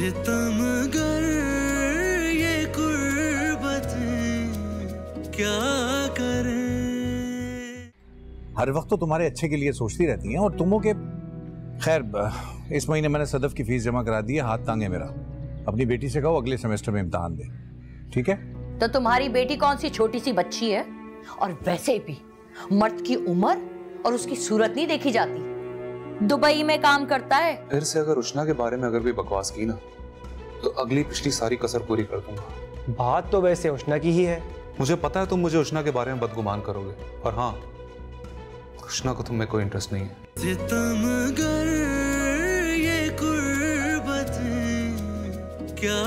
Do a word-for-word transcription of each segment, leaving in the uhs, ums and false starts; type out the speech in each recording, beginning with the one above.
सितमगर ये कुर्बतें क्या करें। हर वक्त तो तुम्हारे अच्छे के लिए सोचती रहती हैं और तुमों के। खैर, इस महीने मैंने सदफ की फीस जमा करा दी है, हाथ तांगे मेरा। अपनी बेटी से कहो अगले सेमेस्टर में इम्तिहान दे, ठीक है? तो तुम्हारी बेटी कौन सी छोटी सी बच्ची है, और वैसे भी मर्द की उम्र और उसकी सूरत नहीं देखी जाती। दुबई में काम करता है। फिर से अगर उष्णा के बारे में अगर भी बकवास की ना, तो अगली पिछली सारी कसर पूरी कर दूंगा। बात तो वैसे उष्णा की ही है। मुझे पता है तुम मुझे उष्णा के बारे में बदगुमान करोगे, और हाँ, उष्णा को तुम में कोई इंटरेस्ट नहीं है। सितमगर ये कुर्बतें क्या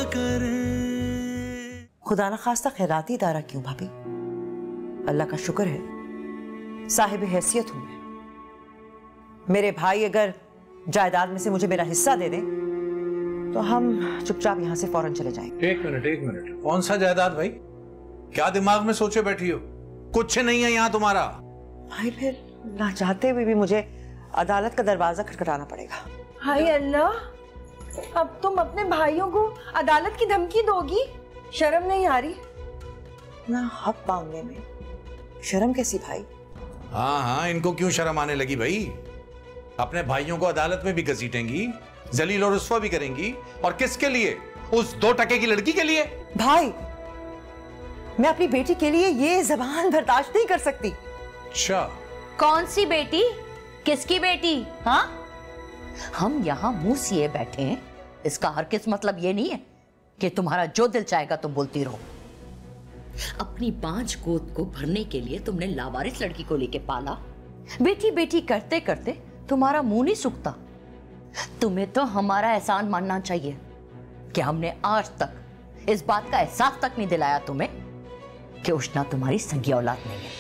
करें। खुदा न खास्ता खैराती इदारा क्यों भाभी? अल्लाह का शुक्र है साहिब हैसियत हूं मैं। मेरे भाई अगर जायदाद में से मुझे मेरा हिस्सा दे दें तो हम चुपचाप यहां से फौरन चले जाएंगे। एक मिनट एक मिनट, कौन सा जायदाद भाई? क्या दिमाग में सोचे बैठी हो? कुछ नहीं है यहाँ तुम्हारा। भाई फिर ना चाहते हुए भी मुझे अदालत का दरवाजा खटखटाना पड़ेगा। हाय अल्लाह, अब तुम अपने भाइयों को अदालत की धमकी दोगी? शर्म नहीं आ रही? ना हक मांगने में शर्म कैसी भाई? हाँ हाँ, इनको क्यों शर्म आने लगी भाई? अपने भाइयों को अदालत में भी घसीटेंगी, जलील और रुस्वा भी करेंगी, और किसके लिए? उस दो टके की लड़की के लिए। भाई, मैं अपनी बेटी के लिए ये जबान बर्दाश्त नहीं कर सकती। अच्छा, कौन सी बेटी? किसकी बेटी? हाँ, हम यहाँ मुंह सिए बैठे हैं, इसका हर किस मतलब ये नहीं है कि तुम्हारा जो दिल चाहेगा तुम बोलती रहो। अपनी पांच गोद को भरने के लिए तुमने लावारिस लड़की को लेके पाला। बेटी बेटी करते करते तुम्हारा मुंह नहीं सूखता। तुम्हें तो हमारा एहसान मानना चाहिए कि हमने आज तक इस बात का एहसास तक नहीं दिलाया तुम्हें कि उष्णा तुम्हारी सगी औलाद नहीं है।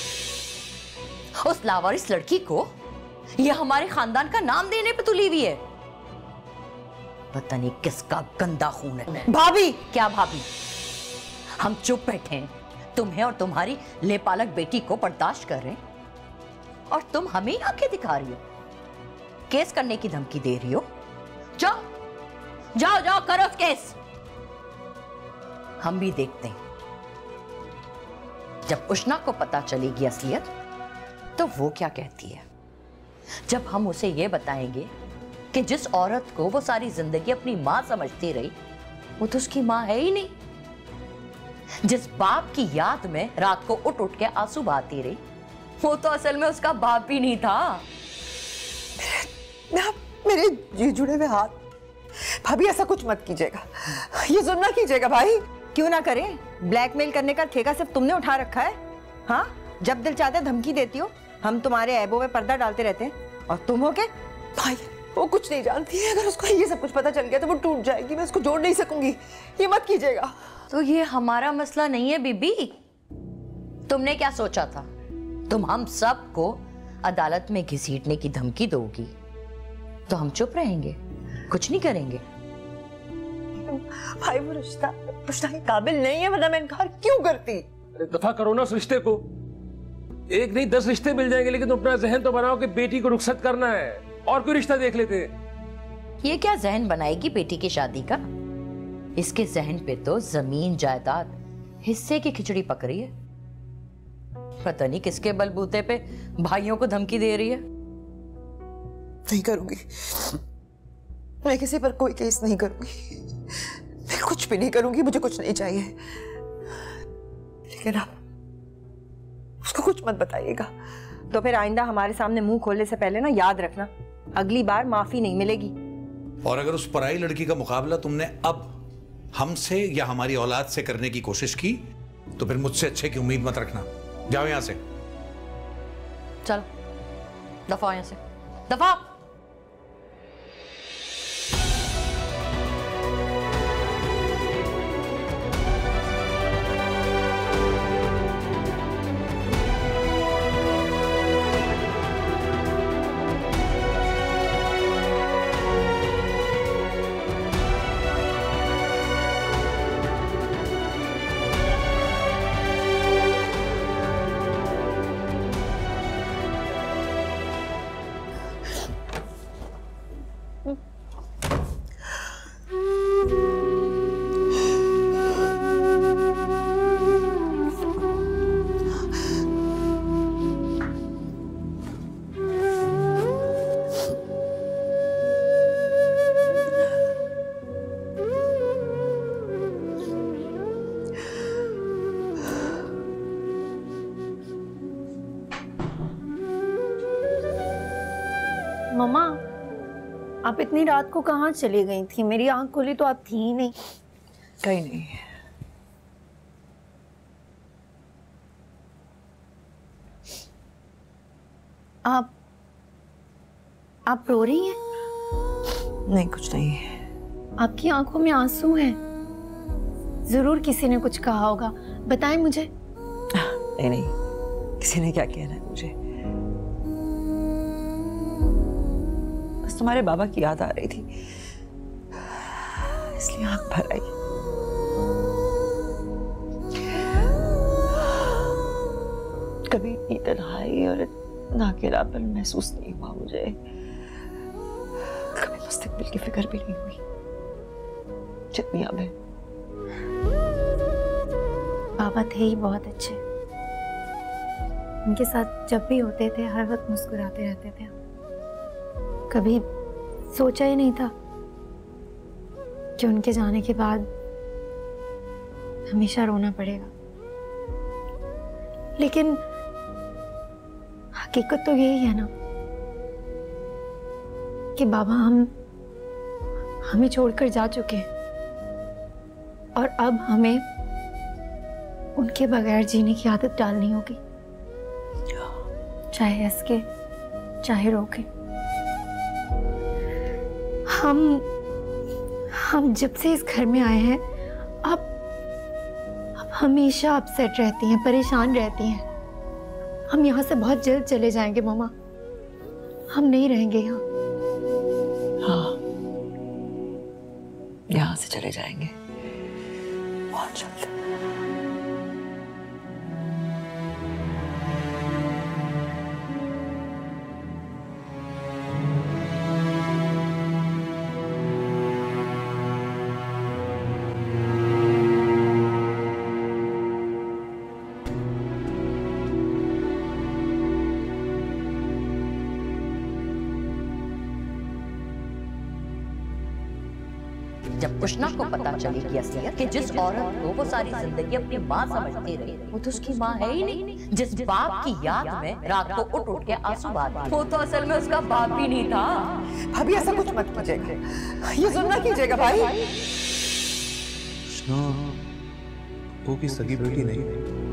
उस लावारिस लड़की को यह हमारे खानदान का नाम देने पे तुली हुई है। पता नहीं किसका गंदा खून है। भाभी! क्या भाभी? हम चुप बैठे हैं, तुम्हें और तुम्हारी लेपालक बेटी को बर्दाश्त कर रहे हैं, और तुम हमें आंखें दिखा रही हो, केस करने की धमकी दे रही हो। जाओ जाओ जाओ करो केस, हम भी देखते हैं। जब उष्णा को पता चलेगी असलियत तो वो क्या कहती है। जब हम उसे ये बताएंगे कि जिस औरत को वो सारी जिंदगी अपनी मां समझती रही वो तो उसकी मां है ही नहीं, जिस बाप की याद में रात को उठ उठ के आंसू बहाती रही वो तो असल में उसका बाप भी नहीं था। मेरे, मेरे जी जुड़े हुए हाथ। भाभी ऐसा कुछ मत कीजिएगा, ये जुल्म ना कीजिएगा भाई। क्यों ना करें? ब्लैकमेल करने का ठेका सिर्फ तुमने उठा रखा है। हाँ, जब दिल चाहता है धमकी देती हो, हम तुम्हारे ऐबों में पर्दा डालते रहते हैं, और तुम हो के? भाई वो कुछ नहीं जानती है, अगर उसको ये सब कुछ पता चल गया तो वो टूट जाएगी, मैं उसको जोड़ नहीं सकूंगी, ये मत कीजिएगा। तो ये हमारा मसला नहीं है बीबी। तुमने क्या सोचा था? तुम हम सब को अदालत में घसीटने की धमकी दोगी तो हम चुप रहेंगे, कुछ नहीं करेंगे? भाई वो रिश्ता रिश्ता के काबिल नहीं है, वरना मैं इनकार क्यों करती? दफा करो ना उस रिश्ते को। एक नहीं दस रिश्ते मिल जाएंगे, लेकिन तुम अपना जहन तो बनाओ कि बेटी को रुखसत करना है, और कोई रिश्ता देख लेते हैं। ये क्या जहन बनाएगी बेटी की शादी का? इसके जहन पे तो जमीन जायदाद हिस्से की खिचड़ी पक रही है। पता नहीं किसके बलबूते पे भाइयों को धमकी दे रही है। नहीं करूंगी, मैं किसी पर कोई केस नहीं करूंगी, मैं कुछ भी नहीं करूंगी, मुझे कुछ नहीं चाहिए। लेकिन आप उसको कुछ मत बताइएगा। तो फिर आइंदा हमारे सामने मुंह खोलने से पहले ना याद रखना, अगली बार माफी नहीं मिलेगी। और अगर उस पराई लड़की का मुकाबला तुमने अब हमसे या हमारी औलाद से करने की कोशिश की तो फिर मुझसे अच्छे की उम्मीद मत रखना। जाओ यहां से। चलो दफा यहां से, दफा। मम्मा, आप इतनी रात को कहाँ चली गई थी? मेरी आंख खुली तो आप थी ही नहीं। कहीं नहीं। आप आप रो रही हैं? नहीं, कुछ नहीं। आपकी आंखों में आंसू हैं। जरूर किसी ने कुछ कहा होगा, बताएं मुझे। नहीं नहीं, किसी ने क्या कहना है मुझे। बस तुम्हारे बाबा की याद आ रही थी, इसलिए आंख भर आई। कभी इतनी तन्हाई और इतना अकेलापन महसूस नहीं हुआ मुझे। कभी मुस्तकबिल की फिक्र भी नहीं हुई जितनी अब है। बाबा थे ही बहुत अच्छे। उनके साथ जब भी होते थे हर वक्त मुस्कुराते रहते थे। कभी सोचा ही नहीं था कि उनके जाने के बाद हमेशा रोना पड़ेगा। लेकिन हकीकत तो यही है ना कि बाबा हम हमें छोड़कर जा चुके हैं और अब हमें उनके बगैर जीने की आदत डालनी होगी, चाहे हंस के चाहे रो के। हम हम जब से इस घर में आए हैं आप आप हमेशा अपसेट रहती हैं, परेशान रहती हैं। हम यहाँ से बहुत जल्द चले जाएंगे मामा, हम नहीं रहेंगे यहाँ। हाँ, यहाँ से चले जाएंगे बहुत जल्द। जब कृष्णा को पता चलेगी असलियत कि जिस औरत को वो सारी जिंदगी अपनी माँ समझती रही वो तो उसकी माँ है ही नहीं, जिस बाप की याद में रात को उठ उठ के आंसू बहाती वो तो असल में उसका बाप ही नहीं था। भाभी ऐसा कुछ मत कीजिएगा, ये सुनना कीजिएगा भाई। कृष्णा वो की सगी बेटी नहीं,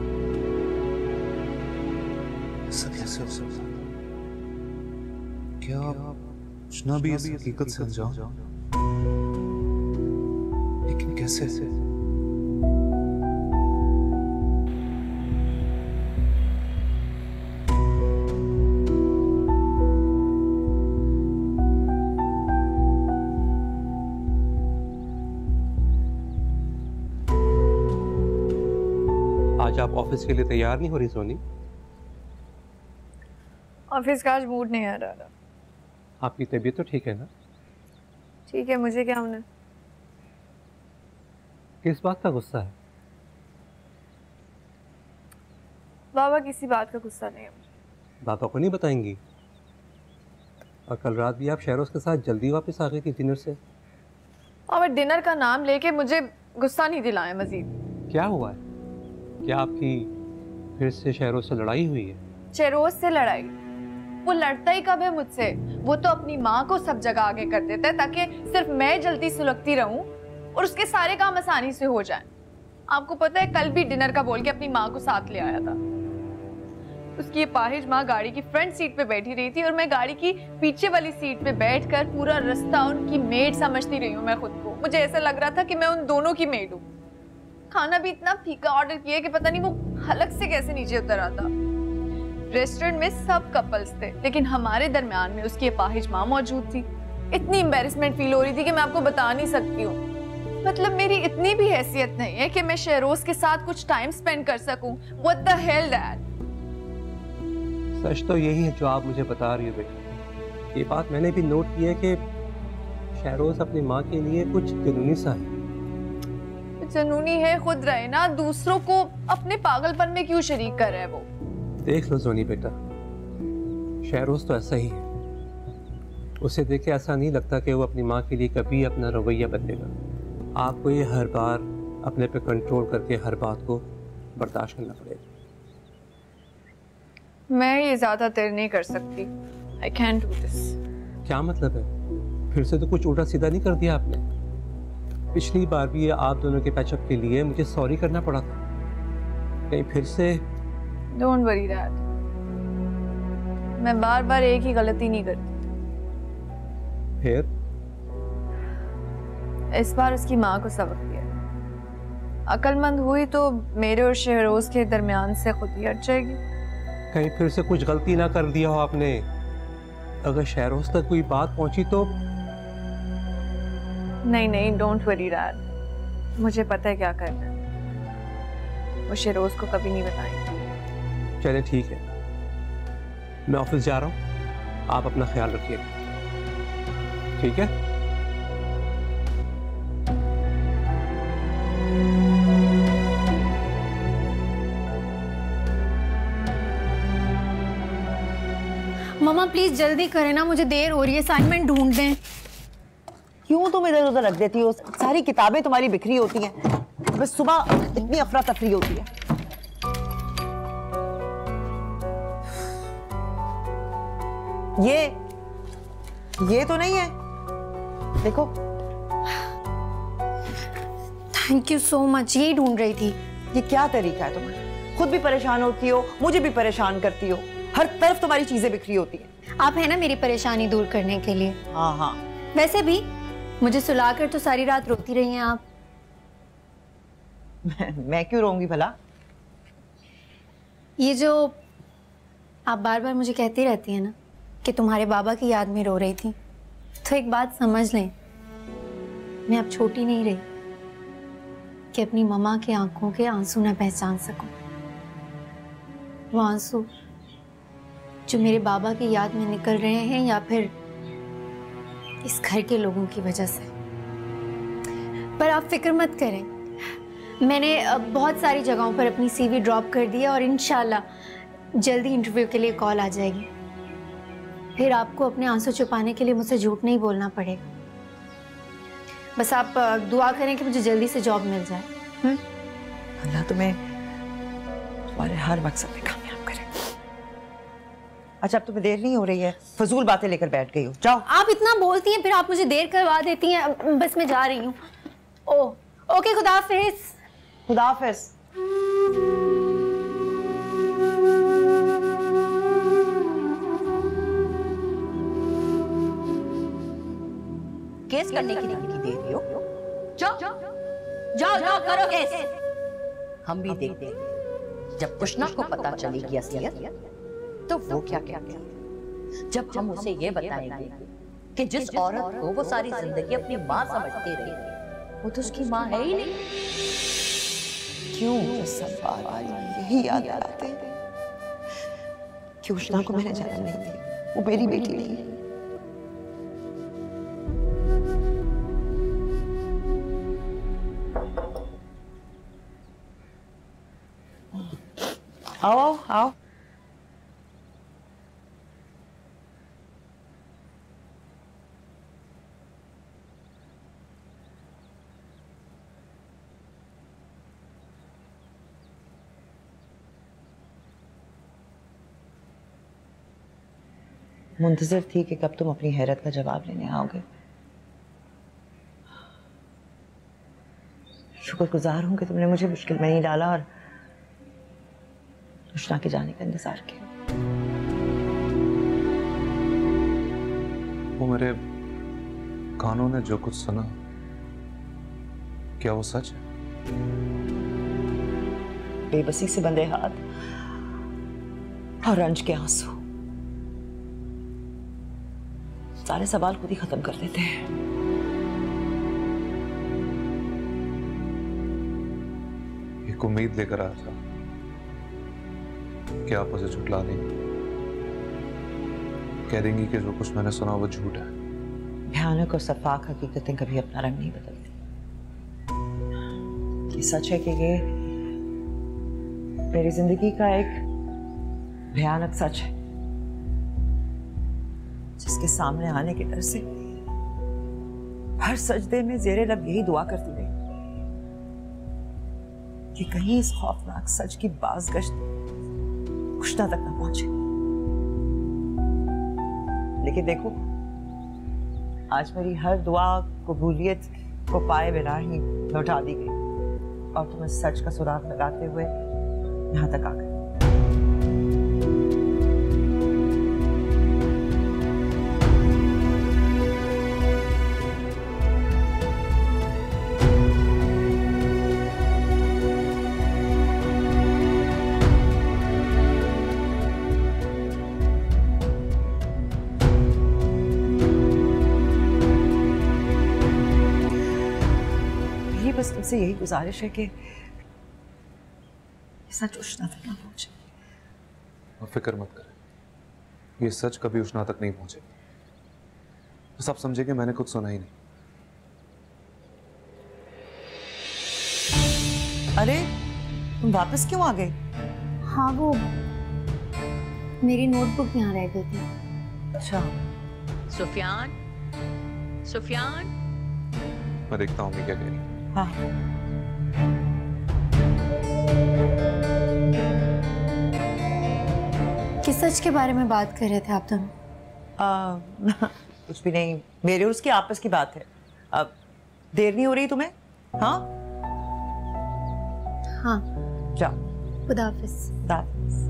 सब कैसे हो सकता? क्या कृष्णा भी इस हकीकत से अनजान? लेकिन कैसे? आज आप ऑफिस के लिए तैयार नहीं हो रही सोनी? ऑफिस का आज मूड नहीं आ रहा। आपकी तबीयत तो ठीक है ना? ठीक है, मुझे क्या होना? किस बात का गुस्सा है? बाबा किसी बात का गुस्सा नहीं है मुझे। बाबा को नहीं बताएंगी? और कल रात भी आप शहरों के साथ जल्दी वापस आ गई थी डिनर से। और डिनर का नाम लेके मुझे गुस्सा नहीं दिलाया मजीद। क्या हुआ है? क्या आपकी फिर से शहरों से लड़ाई हुई है? शेरोज से लड़ाई? वो लड़ता ही कब है मुझसे? वो तो अपनी माँ को सब जगह आगे कर देता है ताकि सिर्फ मैं जल्दी सुलगती रहूं और उसके सारे काम आसानी से हो जाएं। आपको पता है कल भी डिनर का बोल के अपनी माँ को साथ ले आया था। उसकी ये पाहिज माँ गाड़ी की फ्रंट सीट पे बैठी रही थी और मैं गाड़ी की पीछे वाली सीट पे बैठकर पूरा रास्ता उनकी मेड समझती रही हूँ मैं खुद को। मुझे ऐसा लग रहा था कि मैं उन दोनों की मेड हूँ। खाना भी इतना फीका ऑर्डर किया कि पता नहीं वो हलक से कैसे नीचे उतर आता। रेस्टोरेंट में सब कपल्स थे लेकिन हमारे दरमियान में उसकी अपाहिज माँ मौजूद थी। इतनी एम्बैरेसमेंट फील हो रही थी कि मैं आपको बता नहीं सकती हूँ। मतलब मेरी इतनी भी हैसियत नहीं है कि मैं शहरोज के साथ कुछ टाइम स्पेंड कर सकूं। What the hell, Dad? सच तो यही है जो आप मुझे बता रही हो बेटा। ये बात मैंने भी नोट की है कि शहरोज अपनी माँ के लिए कुछ जुनूनी सा है। जुनूनी है खुद रहे ना, दूसरों को अपने पागलपन में क्यों शरीक कर रहा है वो? देख लो जोनी बेटा, शहरोज तो ऐसा ही है। उसे देख के ऐसा नहीं लगता कि वो अपनी माँ के लिए कभी अपना रवैया बदलेगा। आपको ये हर बार अपने पे कंट्रोल करके हर बात को बर्दाश्त करना पड़ेगा। मैं ये ज्यादा देर नहीं कर सकती। I can't do this. क्या मतलब है? फिर से तो कुछ उल्टा सीधा नहीं कर दिया आपने? पिछली बार भी आप दोनों के पैचअप के लिए मुझे सॉरी करना पड़ा था, कहीं फिर से? डोंट वरी डैड, मैं बार बार एक ही गलती नहीं करती। फिर इस बार उसकी माँ को सबक दिया, अक्लमंद हुई तो मेरे और शहरोज के दरमियान से खुद ही हट जाएगी। कहीं फिर से कुछ गलती ना कर दिया हो आपने? अगर शहरोज तक कोई बात पहुंची तो? नहीं नहीं, डोंट वरी डैड, मुझे पता है क्या करना है। वो शहरोज को कभी नहीं बताएंगे। चले ठीक है, मैं ऑफिस जा रहा हूँ, आप अपना ख्याल रखिएगा, ठीक है? मामा प्लीज जल्दी करें ना, मुझे देर हो रही है, असाइनमेंट ढूंढ दें। क्यों तुम इधर उधर रख देती हो? सारी किताबें तुम्हारी बिखरी होती हैं, बस सुबह इतनी अफरा तफरी होती है। ये ये तो नहीं है, देखो। थैंक यू सो मच, यही ढूंढ रही थी। ये क्या तरीका है तुम्हारा? खुद भी परेशान होती हो, मुझे भी परेशान करती हो, हर तरफ तुम्हारी चीजें बिखरी होती हैं। आप है ना मेरी परेशानी दूर करने के लिए। हाँ हाँ, वैसे भी मुझे सुलाकर तो सारी रात रोती रही हैं आप। मैं, मैं क्यों रोऊंगी भला? ये जो आप बार बार मुझे कहती रहती हैं ना कि तुम्हारे बाबा की याद में रो रही थी, तो एक बात समझ लें, मैं अब छोटी नहीं रही कि अपनी मम्मा की आंखों के आंसू न पहचान सकूं। वो आंसू जो मेरे बाबा की याद में निकल रहे हैं या फिर इस घर के लोगों की वजह से। पर आप फिक्र मत करें, मैंने बहुत सारी जगहों पर अपनी सीवी ड्रॉप कर दी है और इंशाल्लाह जल्दी इंटरव्यू के लिए कॉल आ जाएगी। फिर आपको अपने आंसू छुपाने के लिए मुझसे झूठ नहीं बोलना पड़ेगा। बस आप दुआ करें कि मुझे जल्दी से जॉब मिल जाए। हुँ? अल्लाह तुम्हें तुम्हारे हर मकसद में कामयाब करे। अच्छा, अब तुम्हें देर नहीं हो रही है, फजूल बातें लेकर बैठ गई हो, जाओ। आप इतना बोलती हैं, फिर आप मुझे देर करवा देती हैं। बस मैं जा रही हूँ। ओ ओके, खुदा हाफिज। खुदा हाफिज। केस करने की धमकी दे रही हो? जाओ जाओ जाओ करो केस। हम भी देखते हैं जब कृष्णा को पता चलेगी असलियत तो वो क्या क्या क्या। जब हम उसे ये बताएंगे कि जिस औरत को वो सारी जिंदगी अपनी माँ समझती रही वो तो उसकी माँ है ही नहीं। क्यों मुझे सब बार बार यही याद आते हैं कि कृष्णा को मैंने जन्म नहीं दिया, वो मेरी बेटी नहीं है। आओ आओ। मुंतज़िर थी कि कब तुम अपनी हैरत का जवाब लेने आओगे। शुक्रगुजार हूं कि तुमने मुझे मुश्किल में नहीं डाला और कृष्णा के जाने का इंतजार किया। वो मेरे कानों ने जो कुछ सुना, क्या वो सच है? बेबसी से बंधे हाथ और रंज के आंसू सारे सवाल खुद ही खत्म कर देते हैं। एक उम्मीद लेकर आया था कि आप मुझे झुठला देंगी, कह देंगी कि जो कुछ मैंने सुना वो झूठ है। भयानक और सफाक हकीकतें कभी अपना रंग नहीं बदलती। ये सच है कि ये मेरी जिंदगी का एक भयानक सच है जिसके सामने आने के डर से हर सजदे में जेरे लब यही दुआ करती रही कि कहीं इस खौफनाक सच की बाज़गश्त कृष्णा तक न पहुंचे। लेकिन देखो, आज मेरी हर दुआ कबूलियत को पाए बिना ही लौटा दी गई और तुम्हें सच का सुराग लगाते हुए यहाँ तक आ गए। बस तुमसे यही गुजारिश है कि सच उष्णा तक ना पहुंचे। और फिक्र मत करें, ये सच कभी उष्णा तक नहीं पहुंचे। बस आप समझे कि मैंने कुछ सुना ही नहीं। अरे तुम वापस क्यों आ गए? हाँ वो मेरी नोटबुक यहाँ रह गई थी। अच्छा सुफियान, सुफियान, मैं देखता हूँ क्या कह रही है। हाँ किस सच के बारे में बात कर रहे थे आप दोनों? कुछ भी नहीं, मेरे और उसकी आपस की बात है। अब देर नहीं हो रही तुम्हें? हाँ हाँ जाओ। खुदा हाफिज। खुदा हाफिज।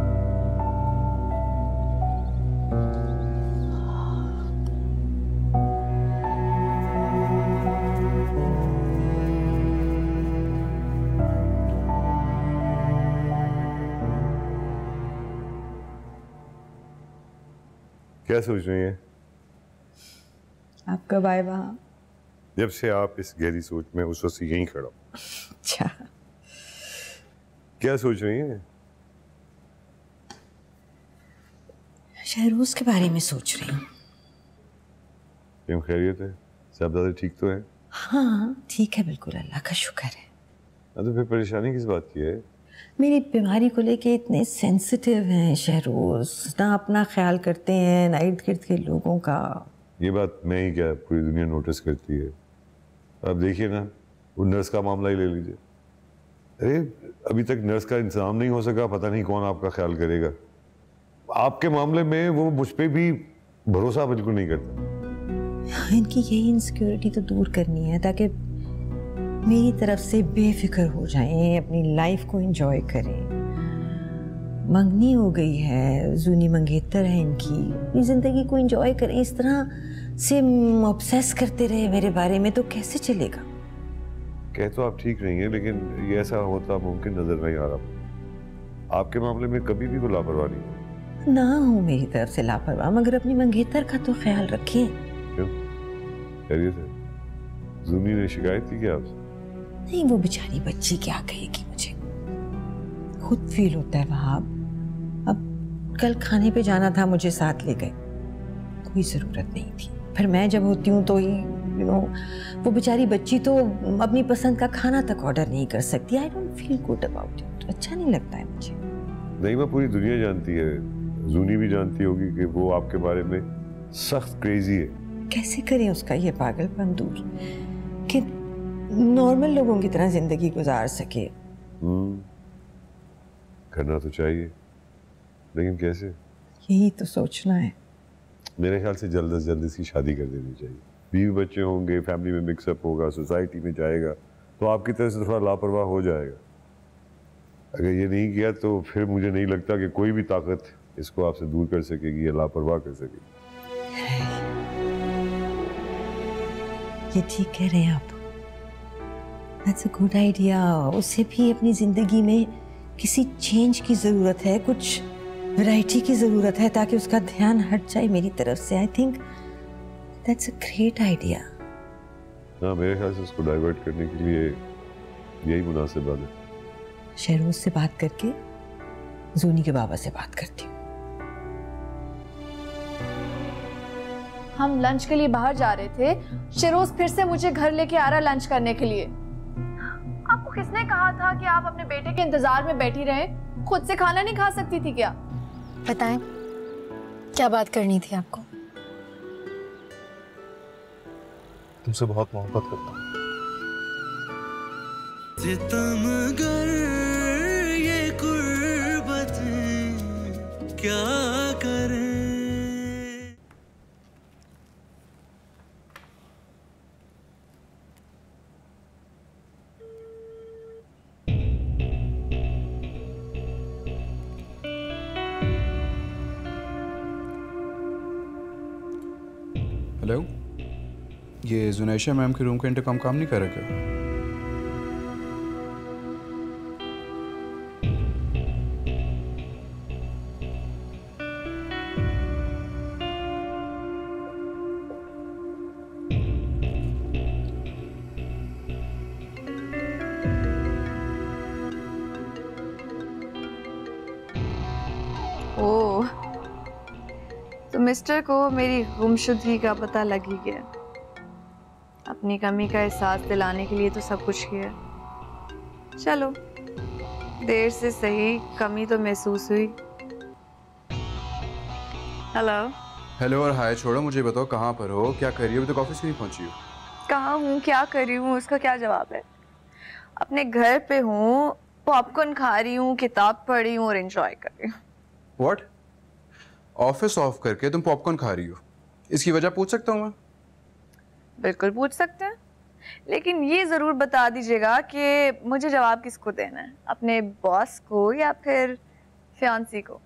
क्या सोच रही हैं? आप कब आए वहां? जब से आप इस गहरी सोच में उस वक्त यहीं खड़ा हूं। अच्छा क्या सोच रही हैं? शहरोज के बारे में सोच रही हूँ। क्यों, खैरियत है? सब दादा ठीक तो है? हाँ ठीक है, बिल्कुल अल्लाह का शुक्र है। तो फिर परेशानी किस बात की है? मेरी बीमारी को लेके इतने सेंसिटिव हैं शहरोज, ना अपना ख्याल करते हैं ना इर्द गिर्द के लोगों का। ये बात मैं ही क्या, पूरी दुनिया नोटिस करती है। अब देखिए ना, वो नर्स का मामला ही ले लीजिए। अरे अभी तक नर्स का इंतजाम नहीं हो सका, पता नहीं कौन आपका ख्याल करेगा। आपके मामले में वो मुझ पे भी भरोसा बिल्कुल नहीं करता। इनकी यही इनसिक्योरिटी तो दूर करनी है ताकि मेरी तरफ से बेफिक्र हो जाएं, अपनी लाइफ को एंजॉय करें। मंगनी हो गई है, जूनी मंगेतर है इनकी, अपनी जिंदगी को एंजॉय करें। इस तरह से ऑब्सेस करते रहे मेरे बारे में तो कैसे चलेगा? कह तो आप ठीक नहीं है, लेकिन ये ऐसा होता मुमकिन नजर नहीं आ रहा। आपके मामले में कभी भी वो लापरवाह नहीं ना हो मेरी तरफ से लापरवाह, मगर अपनी मंगेतर का तो ख्याल रखें। क्यों, खैरियत है? जूनी ने शिकायत की क्या आपसे? नहीं, वो बेचारी बच्ची क्या कहेगी मुझे, खुद फील होता है वहां। अब कल खाने पे जाना था, मुझे साथ ले गए, कोई जरूरत नहीं थी। फिर मैं जब होती हूँ तो ही यू नो वो बेचारी बच्ची तो अपनी पसंद का खाना तक ऑर्डर नहीं कर सकती। I don't feel good about it, अच्छा नहीं लगता है मुझे। नहीं, मैं पूरी दुनिया जानती है, जूनी भी जानती होगी कि वो आपके बारे में सख्त क्रेजी है। कैसे करें उसका ये पागलपन दूर कि नॉर्मल लोगों की तरह जिंदगी गुजार सके। हम्म, करना तो चाहिए, लेकिन कैसे? यही तो सोचना है। मेरे ख्याल से जल्द से जल्द इसकी शादी कर देनी चाहिए। बीवी बच्चे होंगे, फैमिली में मिक्सअप होगा, सोसाइटी में जाएगा तो आपकी तरह से थोड़ा लापरवाह हो जाएगा। अगर ये नहीं किया तो फिर मुझे नहीं लगता कि कोई भी ताकत इसको आपसे दूर कर सकेगी या लापरवाह कर सकेगी। ये ठीक कह रहे हैं आप, दैट्स अ गुड आइडिया। उसे भी अपनी जिंदगी में किसी चेंज की जरूरत है, कुछ वैरायटी की जरूरत है ताकि उसका ध्यान हट जाए मेरी तरफ से। I think that's a great idea. हाँ, मेरे ख्याल से उसको डाइवर्ट करने के लिए यही मुनासिब बात है। शहरोज से बात करके जूनी के बाबा से बात करती हूँ। हम लंच के लिए बाहर जा रहे थे, शहरोज फिर से मुझे घर लेके आ रहा लंच करने के लिए। आपको किसने कहा था कि आप अपने बेटे के इंतजार में बैठी रहें? खुद से खाना नहीं खा सकती थी क्या? बताएं, क्या बात करनी थी आपको? तुमसे बहुत मोहब्बत करता हूँ। सितमगर ये कुर्बतें क्या करें। हेलो, ये जुनैशा मैम के रूम का इंटरकॉम काम नहीं कर रहा क्या? ओह, तो मिस्टर को मेरी गुमशुदगी का पता लग ही गया। अपनी कमी का एहसास दिलाने के लिए तो सब कुछ किया। चलो, देर से सही कमी तो महसूस हुई। हेलो हेलो और हाय छोड़ो, मुझे बताओ कहाँ पर हो, क्या कर रही हो? अभी तक ऑफिस नहीं पहुंची हो। कहाँ हूँ, क्या कर रही हूँ, उसका क्या जवाब है? अपने घर पे हूँ, पॉपकॉर्न खा रही हूँ, किताब पढ़ रही हूँ और एंजॉय कर रही हूँ। व्हाट? ऑफिस ऑफ करके तुम पॉपकॉर्न खा रही हो, इसकी वजह पूछ सकता हूँ मैं? बिल्कुल पूछ सकते हैं, लेकिन ये जरूर बता दीजिएगा कि मुझे जवाब किसको देना है, अपने बॉस को या फिर फियांसी को?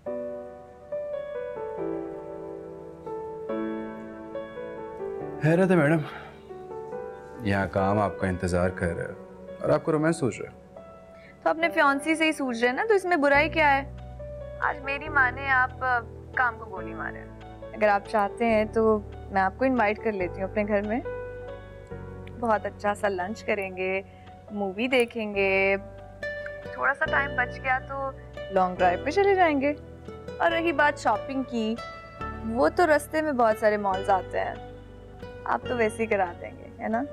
हैरत है मैडम, यहाँ काम आपका इंतजार कर रहा है और आपको रोमांस सोच रहा है। तो अपने फियांसी से ही सूझ रहे हैं ना, तो इसमें बुराई क्या है? आज मेरी माने आप काम को गोली मारे। अगर आप चाहते हैं तो मैं आपको इनवाइट कर लेती हूँ अपने घर में। बहुत अच्छा सा लंच करेंगे, मूवी देखेंगे, थोड़ा सा टाइम बच गया तो लॉन्ग ड्राइव पे चले जाएंगे। और रही बात शॉपिंग की, वो तो रास्ते में बहुत सारे मॉल्स आते हैं, आप तो वैसे ही करा देंगे, है ना?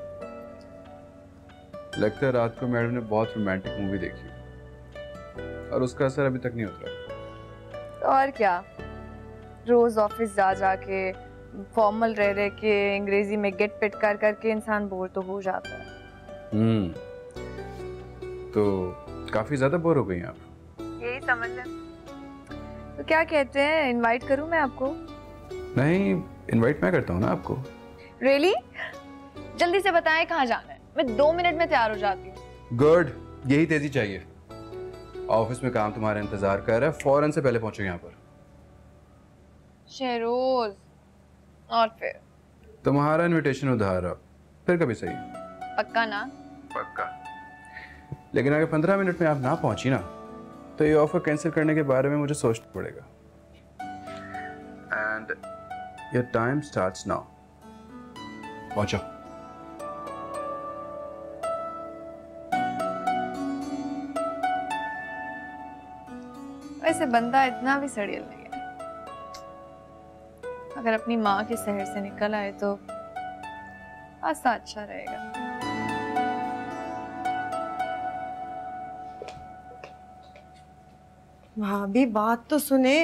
लगता है रात को मैडम ने बहुत रोमांटिक मूवी देखी और उसका असर अभी तक नहीं उतरा। और क्या, रोज ऑफिस जा जा के फॉर्मल रह रह के अंग्रेजी में गेट पिट कर करके इंसान बोर तो हो जाता है। हम्म, तो काफी ज्यादा बोर हो गई आप? यही समझ लें। तो क्या कहते हैं, इनवाइट करूं मैं आपको? नहीं, इनवाइट मैं करता हूँ ना आपको। रियली? जल्दी से बताएं कहाँ जाना है, मैं दो मिनट में तैयार हो जाती हूँ। गुड, यही तेजी चाहिए। ऑफिस में काम तुम्हारा इंतजार कर रहा है, फौरन से पहले पहुंचो यहाँ पर। शहरोज, और फिर तुम्हारा इनविटेशन उधार, अब फिर कभी सही। पक्का ना? पक्का। लेकिन अगर पंद्रह मिनट में आप ना पहुंची ना, तो ये ऑफर कैंसिल करने के बारे में मुझे सोचना पड़ेगा। And your time starts now. पहुंचो। वैसे बंदा इतना भी सड़ियल नहीं है, अगर अपनी माँ के शहर से निकल आए तो आसा अच्छा रहेगा। भाभी बात तो सुने,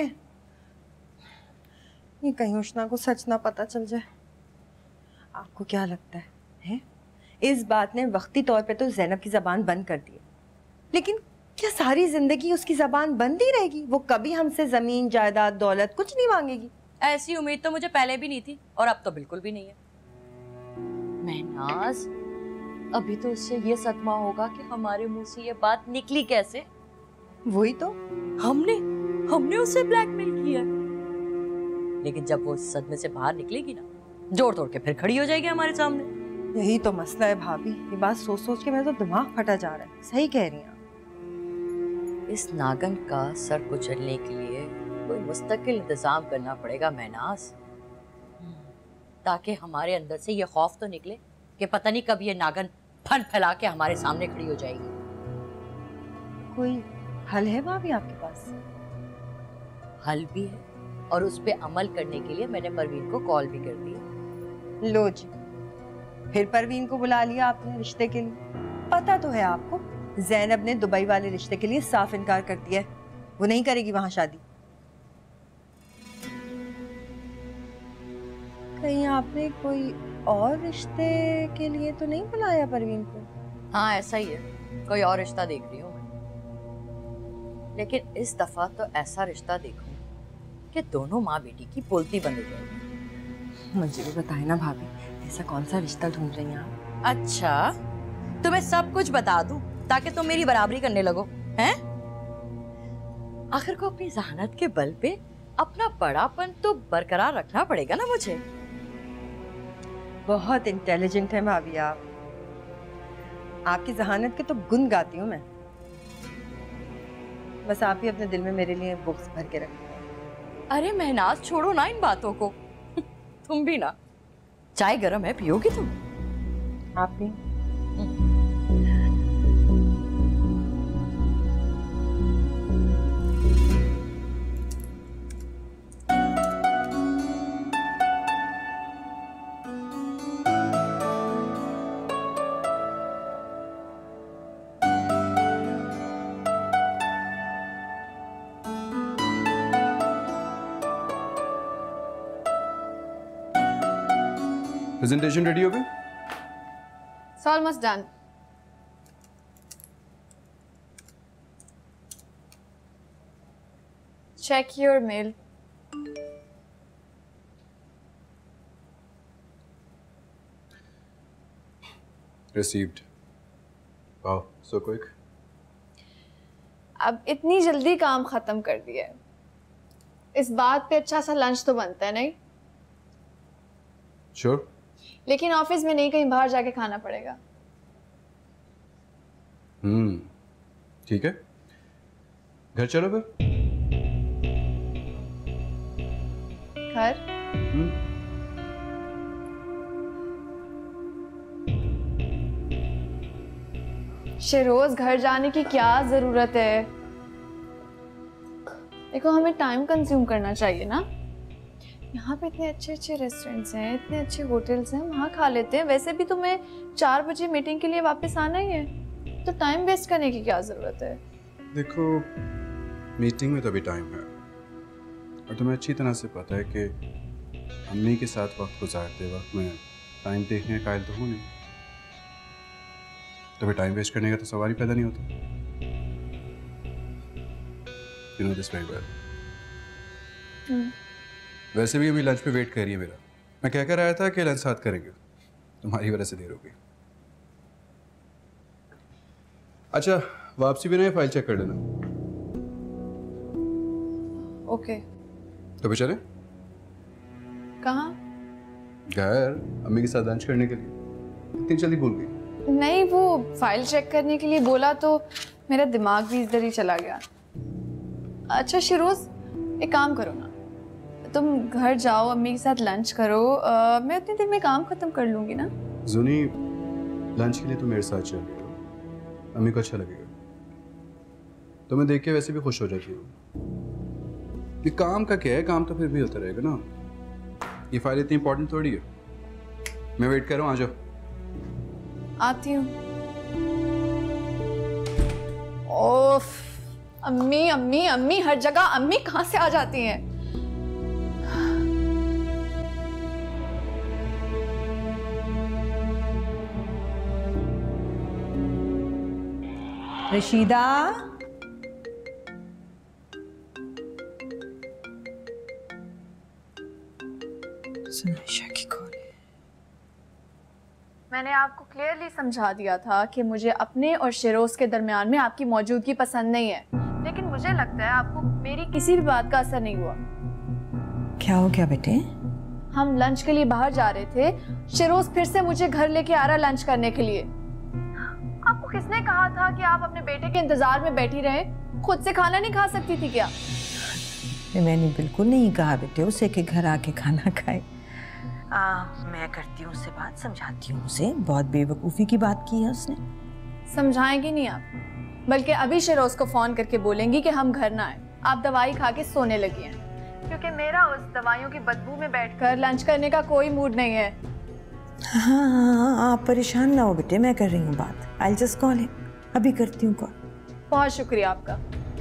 ये कहीं उष्णा को सच ना पता चल जाए। आपको क्या लगता है, है? इस बात ने वक्ती तौर पे तो ज़ैनब की जबान बंद कर दी है, लेकिन क्या सारी जिंदगी उसकी जबान बंद ही रहेगी? वो कभी हमसे जमीन जायदाद दौलत कुछ नहीं मांगेगी? ऐसी उम्मीद तो मुझे पहले भी नहीं थी और अब तो बिल्कुल भी नहीं है। महनाज, अभी तो उससे ये सदमा होगा कि हमारे मुंह से ये बात निकली कैसे। वही तो, हमने हमने उसे ब्लैकमेल किया, लेकिन जब वो इस सदमे से बाहर निकलेगी ना, जोड़ तोड़ के फिर खड़ी हो जाएगी हमारे सामने। यही तो मसला है भाभी, ये बात सोच सोच के मेरा तो दिमाग फटा जा रहा है। सही कह रही हैं। इस नागन का सर कुचलने के लिए कोई मुस्तकिल इंतजाम करना पड़ेगा महनाज, ताकि हमारे अंदर से ये खौफ तो निकले कि पता नहीं कब ये नागन फन फैला के हमारे सामने खड़ी हो जाएगी। कोई हल है भाभी आपके पास? हल भी है और उस पे अमल करने के लिए मैंने परवीन को कॉल भी कर दिया। लो जी, फिर परवीन को बुला लिया आपने रिश्ते के लिए। पता तो है आपको, ज़ैनब ने दुबई वाले रिश्ते के लिए साफ इनकार कर दिया है, वो नहीं करेगी वहां शादी। कहीं आपने कोई और रिश्ते के लिए तो नहीं बुलाया परवीन को? हाँ ऐसा ही है, कोई और रिश्ता देख रही हूँ मैं, लेकिन इस दफा तो ऐसा रिश्ता देखूं कि दोनों माँ बेटी की बोलती बंद हो जाए। मुझे भी बताए ना भाभी, ऐसा कौन सा रिश्ता ढूंढ रही हैं आप? अच्छा, तुम्हें सब कुछ बता दूं ताकि तुम मेरी बराबरी करने लगो, हैं? आखिर को अपनी जहानत के बल पे अपना बड़ापन तो बरकरार रखना पड़ेगा ना मुझे। बहुत इंटेलिजेंट है भाभी आप। आपकी जहानत के तो गुण गाती हूँ मैं। बस आप ही अपने दिल में मेरे लिए बुक्स भर के रखते। अरे महनाज छोड़ो ना इन बातों को। तुम भी ना। चाय गरम है, पियोगी तुम? आप भी। प्रेजेंटेशन रेडी हो गई? It's almost done. Check your mail. Received. Wow, so quick. अब इतनी जल्दी काम खत्म कर दिया है। इस बात पे अच्छा सा लंच तो बनता है नहीं? Sure. लेकिन ऑफिस में नहीं, कहीं बाहर जाके खाना पड़ेगा। हम्म, ठीक है। घर चलो फिर। घर? हम्म। शेरोज, घर जाने की क्या जरूरत है? देखो, हमें टाइम कंज्यूम करना चाहिए ना। यहाँ पे इतने अच्छे अच्छे रेस्टोरेंट्स हैं, इतने अच्छे होटल्स हैं, वहाँ खा लेते हैं। वैसे भी तुम्हें चार बजे मीटिंग के लिए वापस आना ही है, तो टाइम वेस्ट करने की क्या ज़रूरत है? देखो, मीटिंग में तो अभी टाइम है, और तुम्हें अच्छी तरह से पता है कि अम्मी के साथ वक्त गुजारते वक्त मैं टाइम देखने का कायल तो हूँ नहीं, तो फिर टाइम वेस्ट करने का तो सवाल ही पैदा नहीं होता। You know this very well. वैसे भी अभी लंच पे वेट कर रही है मेरा। मैं कह कर आया था कि लंच साथ करेंगे, तुम्हारी वजह से देर हो गई। अच्छा, वापसी भी नहीं, फाइल चेक कर लेना। ओके। तो फिर चले? कहाँ? घर, अम्मी के साथ लंच करने के लिए। इतनी जल्दी भूल गई? नहीं, वो फाइल चेक करने के लिए बोला तो मेरा दिमाग भी इधर ही चला गया। अच्छा शिरोज, एक काम करो ना, तुम घर जाओ, अम्मी के साथ लंच करो। आ, मैं उतनी देर में काम खत्म कर लूंगी ना। जुनी, लंच के लिए तुम मेरे साथ चल रही हो, अम्मी को अच्छा लगेगा। तुम्हें देख के वैसे भी खुश हो जाती हो। ये काम का क्या है, काम तो फिर भी होता रहेगा ना। ये फाइल इतनी इंपॉर्टेंट थोड़ी है। मैं वेट कर रहा हूँ, आ जाओ। आती हूँ। ओफ, अम्मी अम्मी अम्मी, हर जगह अम्मी कहाँ से आ जाती हैं? रशीदा, की कॉल है। मैंने आपको क्लियरली समझा दिया था कि मुझे अपने और शेरोज के दरमियान में आपकी मौजूदगी पसंद नहीं है, लेकिन मुझे लगता है आपको मेरी किसी भी बात का असर नहीं हुआ। क्या हो गया बेटे? हम लंच के लिए बाहर जा रहे थे, शेरोज फिर से मुझे घर लेके आ रहा लंच करने के लिए। आपको किसने कहा था कि आप अपने बेटे के इंतजार में बैठी रहे? खुद से खाना नहीं खा सकती थी क्या? मैंने बिल्कुल नहीं कहा बेटे उसे कि घर आके खाना खाए। आ, मैं करती हूँ उससे बात, समझाती हूँ उसे। बहुत बेवकूफ़ी की बात की है उसने। समझाएंगी नहीं आप, बल्कि अभी शेरोज को फोन करके बोलेंगी कि हम घर ना आए, आप दवाई खा के सोने लगी हैं, क्योंकि मेरा उस दवाइयों की बदबू में बैठकर लंच करने का कोई मूड नहीं है। हाँ हाँ हाँ, आप परेशान ना हो बेटे, मैं कर रही हूँ बात। आई जस्ट कॉल हिम, अभी करती हूँ कॉल। बहुत शुक्रिया आपका।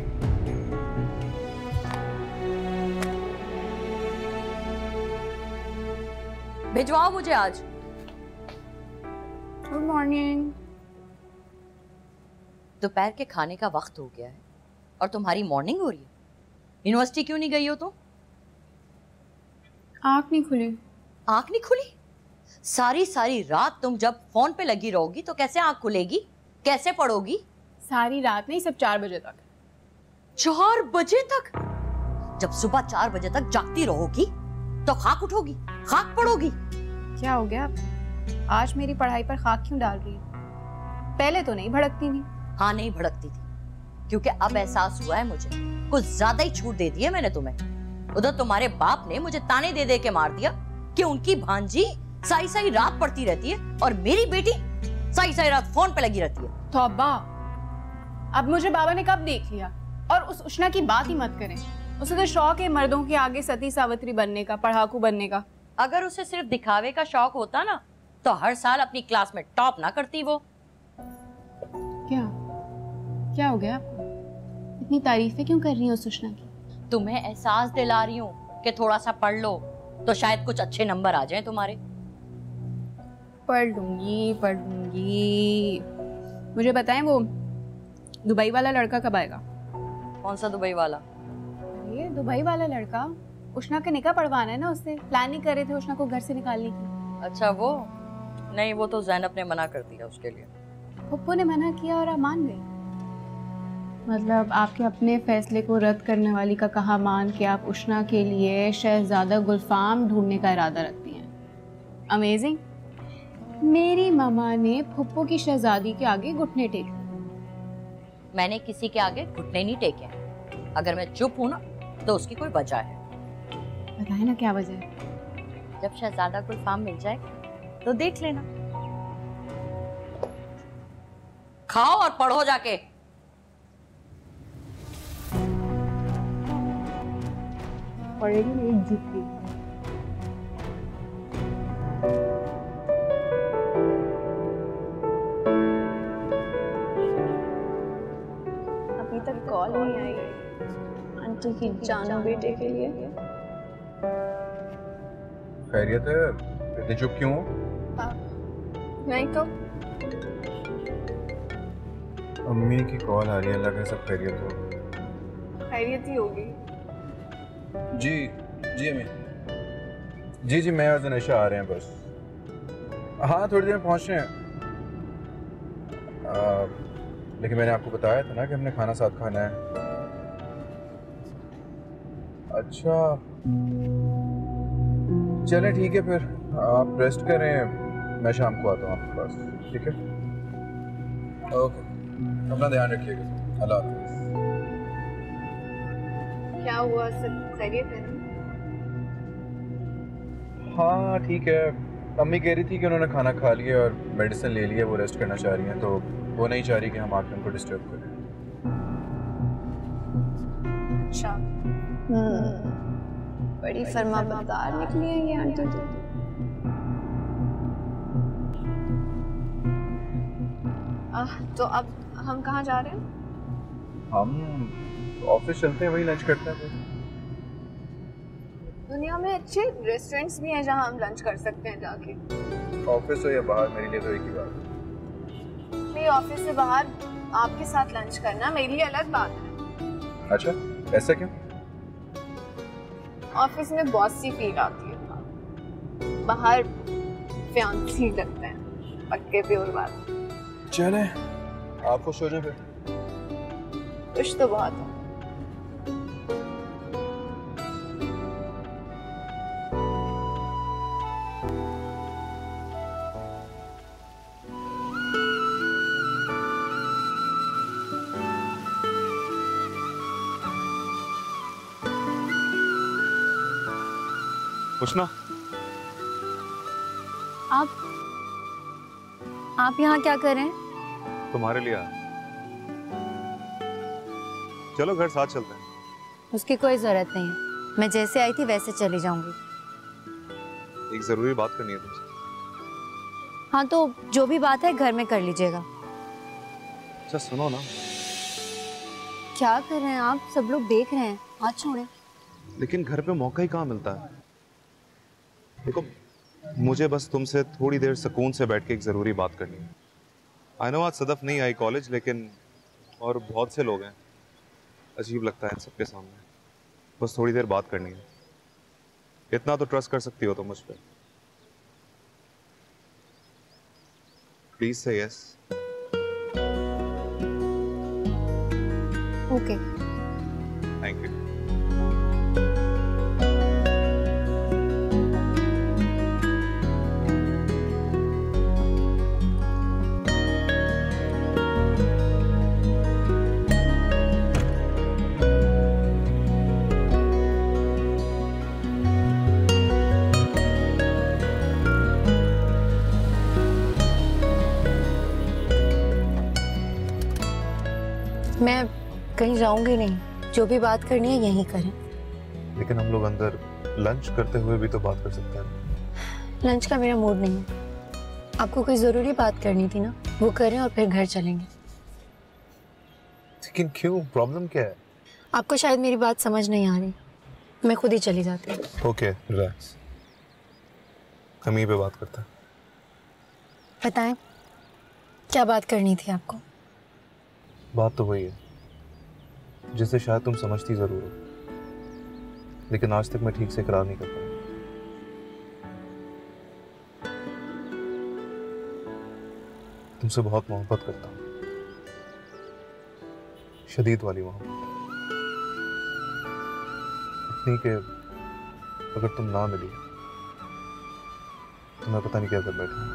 भिजवाओ मुझे आज। Good morning. दोपहर के खाने का वक्त हो गया है और तुम्हारी मॉर्निंग हो रही है। यूनिवर्सिटी क्यों नहीं गई हो तुम? आँख नहीं खुली। आँख नहीं खुली? सारी सारी रात तुम जब फोन पे लगी रहोगी तो कैसे आँख खुलेगी? कैसे पढ़ोगी? सारी रात नहीं, सिर्फ चार बजे तक। चार बजे तक? जब सुबह चार बजे तक जागती रहोगी तो खाक उठोगी, खाक पड़ोगी। क्या हो गया? आज मेरी पढ़ाई पर खाक क्यों डाल रही है? पहले तो नहीं भड़कती थी। हाँ नहीं भड़कती थी, क्योंकि अब एहसास हुआ है मुझे कुछ ज्यादा ही छूट दे दी है मैंने तुम्हें। उधर तुम्हारे बाप ने मुझे ताने दे दे के मार दिया कि उनकी भांजी सारी सारी रात पढ़ती रहती है और मेरी बेटी सारी सारी रात फोन पे लगी रहती है। तौबा, अब मुझे बाबा ने कब देख लिया? और उस उष्णा की बात ही मत करें। उसे तो शौक है मर्दों के आगे सती सावित्री बनने का, पढ़ाकू बनने का। अगर उसे सिर्फ दिखावे का शौक होता ना तो हर साल अपनी क्लास में टॉप ना करती वो। क्या क्या हो गया आपको? इतनी तारीफें क्यों कर रही हो सुषमा की? तुम्हें एहसास दिला रही हूँ कि थोड़ा सा पढ़ लो तो शायद कुछ अच्छे नंबर आ जाएं तुम्हारे। पढ़ लूंगी पढ़ लूंगी। मुझे बताएं वो दुबई वाला लड़का कब आएगा? कौन सा दुबई वाला? ये दुबई वाला लड़का, उष्णा का निकाह पढ़वाना है ना उससे। प्लानिंग कर रहे थे उष्णा को घर से निकालने की। अच्छा वो? नहीं, वो तो ज़ैनब ने मना कर दिया उसके लिए। पप्पू ने मना किया और आप मान गए? मतलब आपके अपने फैसले को रद्द करने वाली का कहा मान के आप उष्णा के लिए शहजादा गुलफाम ढूंढने का इरादा रखती हैं। अमेजिंग। मेरी मामा ने पप्पू की शहजादी के आगे घुटने टेके। मैंने किसी के आगे घुटने नहीं टेके। अगर मैं चुप हूं ना तो उसकी कोई वजह है। बताए ना क्या वजह है? जब शहजादा गुलफाम मिल जाए तो देख लेना। खाओ और पढ़ो जाके। पढ़ेगी मेरी जुत्ती। अभी तक कॉल नहीं आई आंटी की जानू बेटे के लिए। खैरियत है? इतनी चुप क्यों हो? नहीं तो अम्मी की कॉल आ रही है। अल्लाह का सब खैरियत हो। खैरियत ही होगी। जी जी अम्मी। जी जी मैं और जनेशा आ रहे हैं बस। हाँ थोड़ी देर में पहुँच रहे हैं। आ, लेकिन मैंने आपको बताया था ना कि हमने खाना साथ खाना है। अच्छा चलें ठीक है फिर आप रेस्ट करें, मैं शाम को आता हूँ आपके पास। ठीक है ओके, अपना ध्यान रखिएगा। अल्लाह हाफ़िज़। क्या हुआ, सब खैरियत है? हाँ ठीक है। अम्मी कह रही थी कि उन्होंने खाना खा लिया और मेडिसिन ले लिया, वो रेस्ट करना चाह रही हैं, तो वो नहीं चाह रही कि हम आके उनको डिस्टर्ब करें। अच्छा हम्म बड़ी फर्माबरदार निकली है ये आंटी तो। आह, तो अब हम कहाँ जा रहे हैं? हम ऑफिस चलते हैं, वही लंच करते हैं। दुनिया में अच्छे रेस्टोरेंट्स भी हैं जहाँ हम लंच कर सकते हैं जाके। ऑफिस हो या बाहर, मेरे लिए तो एक ही बात है। मेरे ऑफिस से बाहर आपके साथ लंच करना मेरे लिए अलग बात है। अच्छा ऐसा क्यों? ऑफिस में बॉस सी फील आती है, बाहर फियांसी लगते हैं। पक्के प्योर बात। चले आप खुश हो जाए फिर। खुश तो बहुत है। उष्णा, आप आप यहाँ क्या कर रहे हैं? तुम्हारे लिए आया। चलो घर साथ चलते हैं। उसकी कोई जरूरत नहीं है, मैं जैसे आई थी वैसे चली जाऊंगी। एक जरूरी बात करनी है तुमसे। हाँ तो जो भी बात है घर में कर लीजिएगा। अच्छा सुनो ना। क्या कर रहे हैं आप? सब लोग देख रहे हैं, हाथ छोड़े। लेकिन घर पे मौका ही कहाँ मिलता है। देखो मुझे बस तुमसे थोड़ी देर सुकून से बैठ के एक ज़रूरी बात करनी है। आई नो आज सदफ नहीं आई कॉलेज, लेकिन और बहुत से लोग हैं, अजीब लगता है इन सबके सामने। बस थोड़ी देर बात करनी है। इतना तो ट्रस्ट कर सकती हो तो मुझ पर। प्लीज से यस। Okay thank you. मैं कहीं जाऊंगी नहीं, जो भी बात करनी है यहीं करें। लेकिन हम लोग अंदर लंच करते हुए भी तो बात कर सकते हैं। लंच का मेरा मूड नहीं है। आपको कोई जरूरी बात करनी थी ना, वो करें और फिर घर चलेंगे। लेकिन क्यों, प्रॉब्लम क्या है? आपको शायद मेरी बात समझ नहीं आ रही, मैं खुद ही चली जाती हूँ। ओके, रिलैक्स, हम यहीं पे बात करते हैं। बताएं, क्या बात करनी थी आपको? बात तो वही है जिसे शायद तुम समझती जरूर हो, लेकिन आज तक मैं ठीक से इकरार नहीं कर पाया। तुमसे बहुत मोहब्बत करता हूँ, शदीद वाली मोहब्बत, इतनी कि अगर तुम ना मिली तो मैं पता नहीं क्या कर बैठूंगा।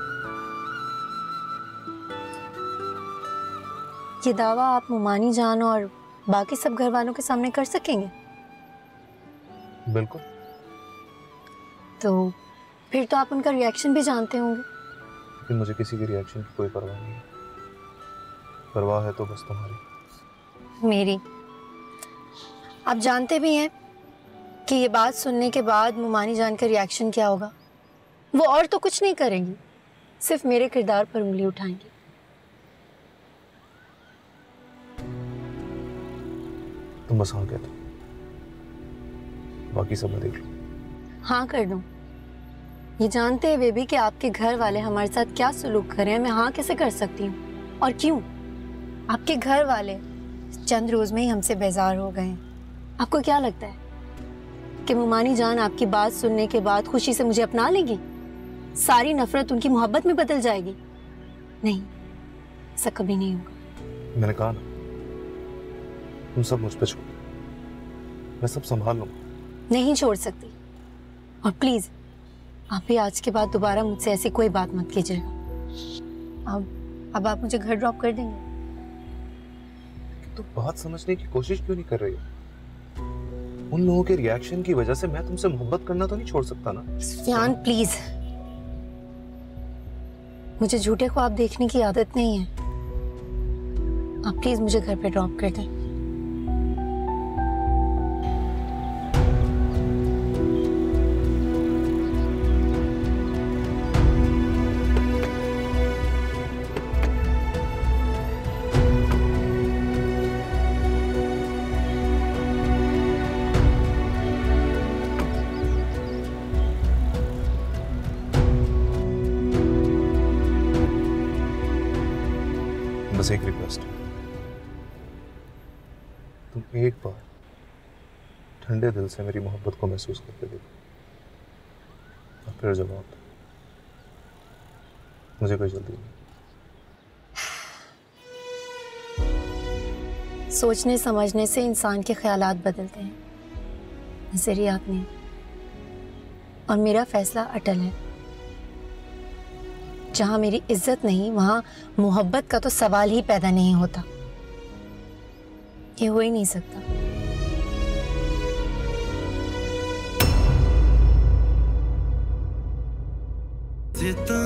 ये दावा आप मुमानी जान और बाकी सब घर वालों के सामने कर सकेंगे? बिल्कुल। तो फिर तो आप उनका रिएक्शन भी जानते होंगे। लेकिन मुझे किसी के रिएक्शन की कोई परवाह नहीं है। परवाह है तो बस तुम्हारी, मेरी। आप जानते भी हैं कि ये बात सुनने के बाद मुमानी जान का रिएक्शन क्या होगा। वो और तो कुछ नहीं करेंगी, सिर्फ मेरे किरदार पर उंगली उठाएंगी। तुम बस हाँ कह दो, बाकी सब मैं देख लूं। हाँ कर दूं, ये जानते हुए भी कि आपके घर वाले हमारे साथ क्या सलूक कर रहे हैं, मैं हाँ कैसे कर सकती हूँ? और क्यों? आपके घर वाले चंद रोज में ही हमसे बेजार हो गए हैं। आपको क्या लगता है कि मुमानी जान आपकी बात सुनने के बाद खुशी से मुझे अपना लेगी? सारी नफरत उनकी मोहब्बत में बदल जाएगी? नहीं, ऐसा कभी नहीं होगा। मैंने कहा ना, तुम सब मुझ पे छोड़, मैं सब संभाल लूंगा। नहीं छोड़ सकती, और प्लीज आप भी आज के बाद दोबारा मुझसे ऐसी कोई बात मत कीजिएगा। अब अब आप मुझे घर ड्रॉप कर देंगे? तो बात समझने की कोशिश क्यों नहीं कर रही हो? उन लोगों के रिएक्शन की वजह से मैं तुमसे मोहब्बत करना तो नहीं छोड़ सकता ना। सुफियान प्लीज, मुझे झूठे ख्वाब देखने की आदत नहीं है। आप प्लीज मुझे घर पे ड्रॉप कर दें। बस एक रिक्वेस्ट, तुम एक बार ठंडे दिल से मेरी मोहब्बत को महसूस करके देखो, और फिर जवाब दो। मुझे कोई जल्दी नहीं। सोचने समझने से इंसान के ख्यालात बदलते हैं, नजरियात नहीं। और मेरा फैसला अटल है। जहां मेरी इज्जत नहीं, वहां मोहब्बत का तो सवाल ही पैदा नहीं होता। ये हो ही नहीं सकता। जितना